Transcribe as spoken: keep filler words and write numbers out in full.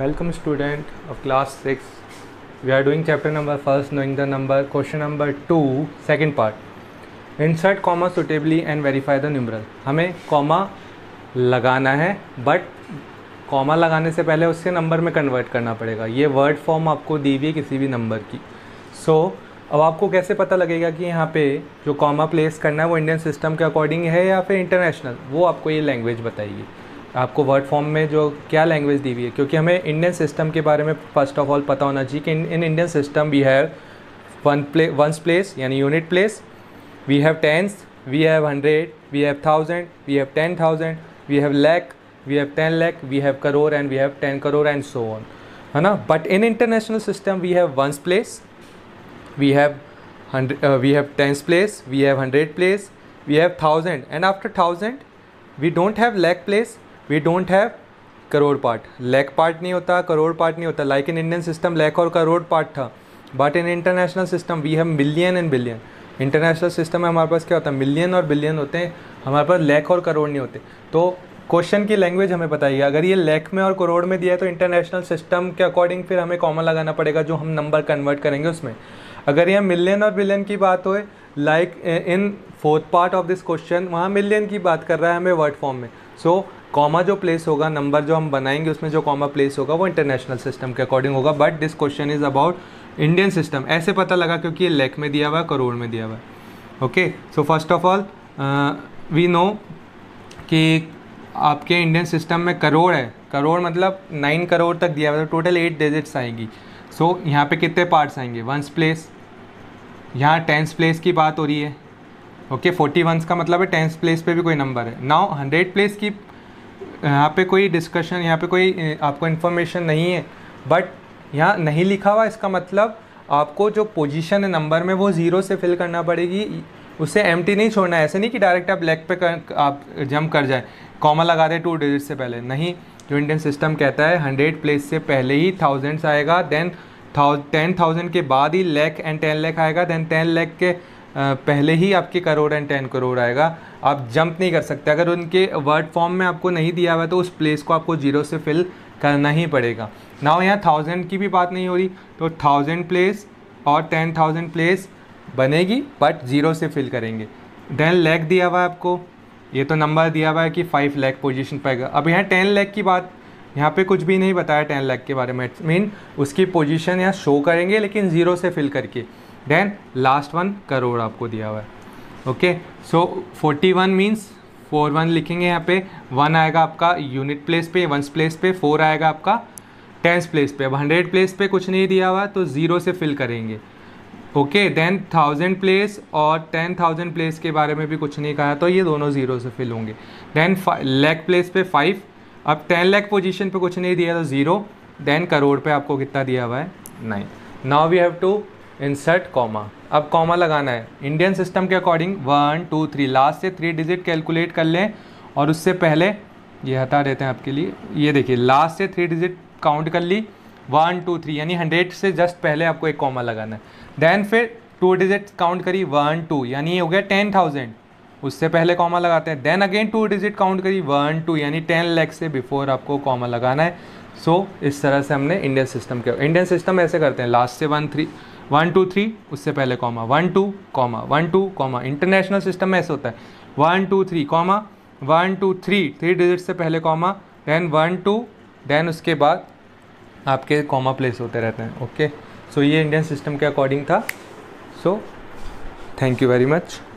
Welcome student of class six. We are doing chapter number first, knowing the number. Question number two, second part. Insert comma suitably and verify the numeral. हमें comma लगाना है, but comma लगाने से पहले उससे number में convert करना पड़ेगा. ये वर्ड फॉर्म आपको दी हुई है किसी भी नंबर की. सो so, अब आपको कैसे पता लगेगा कि यहाँ पे जो कॉमा प्लेस करना है वो इंडियन सिस्टम के अकॉर्डिंग है या फिर इंटरनेशनल, वो आपको ये लैंग्वेज बताएगी. आपको वर्ड फॉर्म में जो क्या लैंग्वेज दी हुई है, क्योंकि हमें इंडियन सिस्टम के बारे में फर्स्ट ऑफ ऑल पता होना चाहिए कि in Indian system we have one play ones place यानी unit place, we have tens, we have hundred, we have thousand, we have ten thousand, we have lakh, we have ten lakh, we have crore and we have ten crore and so on, है ना. But in international system we have ones place, we have hundred uh, we have tens place, we have hundred place, we have thousand, and after thousand we don't have lakh place, we don't have crore part. lakh part नहीं होता, crore part नहीं होता. Like in Indian system lakh और crore part था, but in international system we have million and billion. International system में हमारे पास क्या होता है, मिलियन और बिलियन होते हैं, हमारे पास lakh और करोड़ नहीं होते. तो क्वेश्चन की लैंग्वेज हमें बताइए. अगर ये lakh में और करोड़ में दिया है तो इंटरनेशनल सिस्टम के अकॉर्डिंग फिर हमें कॉमा लगाना पड़ेगा जो हम नंबर कन्वर्ट करेंगे उसमें. अगर यहाँ मिलियन और बिलियन की बात हो, like in fourth part of this question, वहाँ मिलियन की बात कर रहा है हमें वर्ड फॉर्म में. सो कॉमा जो प्लेस होगा, नंबर जो हम बनाएंगे उसमें जो कॉमा प्लेस होगा वो इंटरनेशनल सिस्टम के अकॉर्डिंग होगा. But this question is about Indian system. ऐसे पता लगा क्योंकि ये लैख में दिया हुआ है, करोड़ में दिया हुआ है. Okay, so first of all we know कि आपके इंडियन सिस्टम में करोड़ है. करोड़ मतलब नाइन करोड़ तक दिया हुआ है, टोटल एट डिजिट्स आएंगी. सो so, यहाँ पे कितने पार्ट्स आएंगे, वंस प्लेस, यहाँ टेंस प्लेस की बात हो रही है. ओके, फोर्टी वंस का मतलब है टेंस प्लेस पे भी कोई नंबर है. नाउ हंड्रेड प्लेस की यहाँ पे कोई डिस्कशन, यहाँ पे कोई आपको इन्फॉर्मेशन नहीं है, बट यहाँ नहीं लिखा हुआ, इसका मतलब आपको जो पोजीशन है नंबर में वो ज़ीरो से फिल करना पड़ेगी, उसे एम्प्टी नहीं छोड़ना है. ऐसे नहीं कि डायरेक्ट आप लेग पे कर, आप जंप कर जाए, कॉमा लगा दे टू डिजिट से पहले. नहीं, जो इंडियन सिस्टम कहता है हंड्रेड प्लेस से पहले ही थाउजेंड्स आएगा, देन टेन थाउजेंड के बाद ही लैख एंड टेन लैख आएगा, देन टेन लैख के पहले ही आपके करोड़ एंड टेन करोड़ आएगा. आप जंप नहीं कर सकते. अगर उनके वर्ड फॉर्म में आपको नहीं दिया हुआ तो उस प्लेस को आपको जीरो से फिल करना ही पड़ेगा. नाउ यहाँ थाउजेंड की भी बात नहीं हो रही, तो थाउजेंड प्लेस और टेन थाउजेंड प्लेस बनेगी बट ज़ीरो से फिल करेंगे. देन लैख दिया हुआ है आपको, ये तो नंबर दिया हुआ है कि फाइव लाख पोजीशन पाएगा. अब यहाँ टेन लाख की बात, यहाँ पे कुछ भी नहीं बताया टेन लाख के बारे में. इट्स मीन उसकी पोजीशन यहाँ शो करेंगे लेकिन ज़ीरो से फिल करके. देन लास्ट वन करोड़ आपको दिया हुआ है. Okay, so forty one means four one लिखेंगे यहाँ पे. वन आएगा आपका यूनिट प्लेस पे, वंस प्लेस पे. फोर आएगा आपका टेंस प्लेस पे. अब हंड्रेड प्लेस पे कुछ नहीं दिया हुआ तो ज़ीरो से फिल करेंगे. ओके, देन थाउजेंड प्लेस और टेन थाउजेंड प्लेस के बारे में भी कुछ नहीं कहा, तो ये दोनों ज़ीरो से फिल होंगे. देन लैख प्लेस पे फाइव. अब टेन लैख पोजीशन पे कुछ नहीं दिया तो ज़ीरो. देन करोड़ पे आपको कितना दिया हुआ है, nine. Now we have to insert comma. अब कॉमा लगाना है इंडियन सिस्टम के according. One two three, last से थ्री डिजिट कैलकुलेट कर लें और उससे पहले ये हटा देते हैं आपके लिए. ये देखिए, लास्ट से थ्री डिजिट काउंट कर ली, वन टू थ्री, यानी हंड्रेड से जस्ट पहले आपको एक कॉमा लगाना है. देन फिर टू डिजिट काउंट करी, वन टू, यानी ये हो गया टेन थाउजेंड, उससे पहले कॉमा लगाते हैं. Then again two digit count करी, वन टू, यानी टेन लैख से बिफोर आपको कॉमा लगाना है. सो so, इस तरह से हमने इंडियन सिस्टम के इंडियन सिस्टम ऐसे करते हैं. लास्ट से one three one two three, उससे पहले comma, one two comma, one two comma. International system में ऐसे होता है, one two three comma, one two three, three digit से पहले comma, then one two, then उसके बाद आपके कॉमा प्लेस होते रहते हैं. ओके, सो ये इंडियन सिस्टम के अकॉर्डिंग था. So thank you very much.